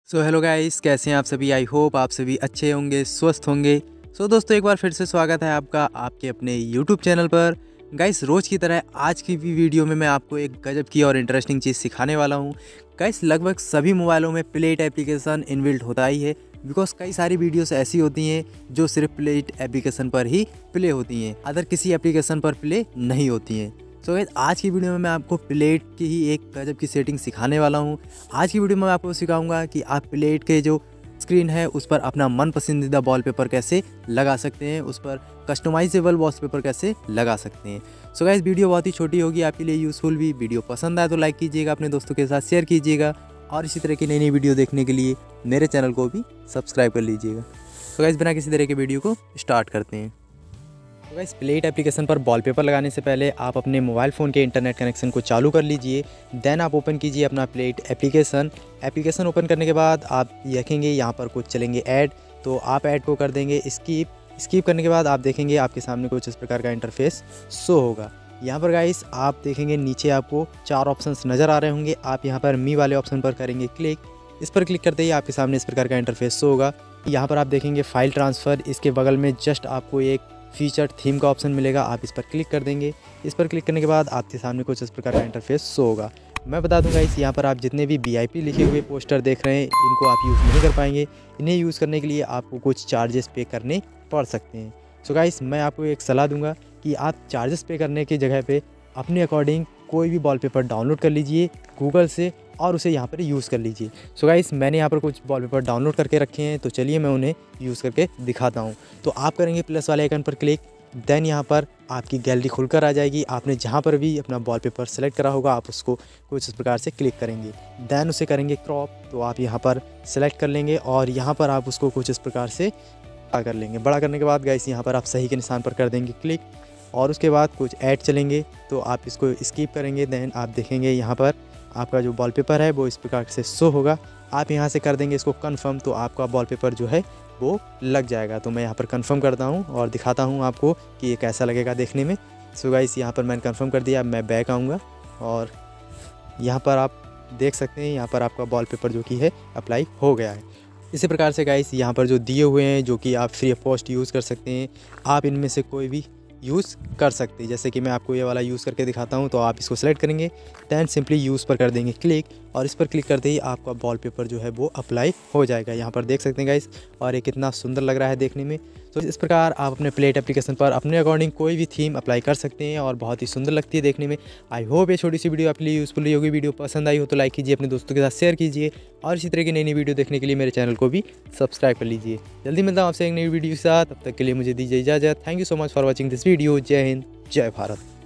So hello guys, कैसे हैं आप सभी। आई होप आप सभी अच्छे होंगे, स्वस्थ होंगे। सो दोस्तों, एक बार फिर से स्वागत है आपका आपके अपने यूट्यूब चैनल पर। गाइस, रोज़ की तरह आज की भी वीडियो में मैं आपको एक गजब की और इंटरेस्टिंग चीज़ सिखाने वाला हूं। गाइस, लगभग सभी मोबाइलों में प्लेट एप्लीकेशन इनबिल्ट होता ही है, बिकॉज कई सारी वीडियोस ऐसी होती हैं जो सिर्फ प्लेट एप्लीकेशन पर ही प्ले होती हैं, अदर किसी एप्लीकेशन पर प्ले नहीं होती हैं। सो गाइस, आज की वीडियो में मैं आपको प्लेट की ही एक गजब की सेटिंग सिखाने वाला हूं। आज की वीडियो में मैं आपको सिखाऊंगा कि आप प्लेट के जो स्क्रीन है उस पर अपना मन पसंदीदा वॉलपेपर कैसे लगा सकते हैं, उस पर कस्टमाइजेबल वॉलपेपर कैसे लगा सकते हैं। सो गाइस, वीडियो बहुत ही छोटी होगी, आपके लिए यूज़फुल भी। वीडियो पसंद आए तो लाइक कीजिएगा, अपने दोस्तों के साथ शेयर कीजिएगा और इसी तरह की नई नई वीडियो देखने के लिए मेरे चैनल को भी सब्सक्राइब कर लीजिएगा। सो गाइस, बिना किसी तरह के वीडियो को स्टार्ट करते हैं। तो गाइस, प्लेट एप्लीकेशन पर वॉलपेपर लगाने से पहले आप अपने मोबाइल फ़ोन के इंटरनेट कनेक्शन को चालू कर लीजिए। देन आप ओपन कीजिए अपना प्लेट एप्लीकेशन ओपन करने के बाद आप देखेंगे यहाँ पर कुछ चलेंगे ऐड, तो आप ऐड को कर देंगे स्कीप करने के बाद आप देखेंगे आपके सामने कुछ इस प्रकार का इंटरफेस शो होगा। यहाँ पर गाइस आप देखेंगे नीचे आपको 4 ऑप्शंस नज़र आ रहे होंगे। आप यहाँ पर मी वाले ऑप्शन पर करेंगे क्लिक। इस पर क्लिक करते ही आपके सामने इस प्रकार का इंटरफेस शो होगा। यहाँ पर आप देखेंगे फाइल ट्रांसफ़र, इसके बगल में जस्ट आपको एक फीचर थीम का ऑप्शन मिलेगा, आप इस पर क्लिक कर देंगे। इस पर क्लिक करने के बाद आपके सामने कुछ इस प्रकार का इंटरफेस शो होगा। मैं बता दूंगा इस यहाँ पर आप जितने भी VIP लिखे हुए पोस्टर देख रहे हैं इनको आप यूज़ नहीं कर पाएंगे। इन्हें यूज़ करने के लिए आपको कुछ चार्जेस पे करने पड़ सकते हैं। सो गाइस, मैं आपको एक सलाह दूंगा कि आप चार्जेस पे करने की जगह पे अपने अकॉर्डिंग कोई भी वॉलपेपर डाउनलोड कर लीजिए गूगल से और उसे यहाँ पर यूज़ कर लीजिए। सो गाइस, मैंने यहाँ पर कुछ वॉलपेपर डाउनलोड करके रखे हैं, तो चलिए मैं उन्हें यूज़ करके दिखाता हूँ। तो आप करेंगे प्लस वाले आइकन पर क्लिक, देन यहाँ पर आपकी गैलरी खुलकर आ जाएगी। आपने जहाँ पर भी अपना वॉलपेपर सेलेक्ट करा होगा आप उसको कुछ इस प्रकार से क्लिक करेंगे, देन उसे करेंगे क्रॉप, तो आप यहाँ पर सेलेक्ट कर लेंगे और यहाँ पर आप उसको कुछ इस प्रकार से बड़ा कर लेंगे। बड़ा करने के बाद गाइस यहाँ पर आप सही के निशान पर कर देंगे क्लिक और उसके बाद कुछ ऐड चलेंगे, तो आप इसको स्किप करेंगे। देन आप देखेंगे यहाँ पर आपका जो वॉलपेपर है वो इस प्रकार से शो होगा। आप यहाँ से कर देंगे इसको कंफर्म, तो आपका वॉलपेपर जो है वो लग जाएगा। तो मैं यहाँ पर कंफर्म करता हूँ और दिखाता हूँ आपको कि ये कैसा लगेगा देखने में। सो गाइस, यहाँ पर मैंने कंफर्म कर दिया। मैं बैक आऊँगा और यहाँ पर आप देख सकते हैं यहाँ पर आपका वॉलपेपर जो कि है अप्लाई हो गया है। इसी प्रकार से गाइस यहाँ पर जो दिए हुए हैं जो कि आप फ्री ऑफ कॉस्ट यूज़ कर सकते हैं, आप इनमें से कोई भी यूज़ कर सकते हैं। जैसे कि मैं आपको ये वाला यूज़ करके दिखाता हूँ, तो आप इसको सेलेक्ट करेंगे, दैन सिंपली यूज़ पर कर देंगे क्लिक और इस पर क्लिक करते ही आपका वॉलपेपर जो है वो अप्लाई हो जाएगा। यहाँ पर देख सकते हैं गाइस, और ये कितना सुंदर लग रहा है देखने में। तो इस प्रकार आप अपने प्लेट एप्लीकेशन पर अपने अकॉर्डिंग कोई भी थीम अप्लाई कर सकते हैं और बहुत ही सुंदर लगती है देखने में। आई होप ये छोटी सी वीडियो आपके लिए यूज़फुल रही होगी। वीडियो पसंद आई हो तो लाइक कीजिए, अपने दोस्तों के साथ शेयर कीजिए और इसी तरह की नई नई वीडियो देखने के लिए मेरे चैनल को भी सब्सक्राइब कर लीजिए। जल्दी मिलता हूँ आपसे एक नई वीडियो के साथ, तब तक के लिए मुझे दीजिए इजाज़त। Thank you so much for watching this video. जय हिंद, जय भारत।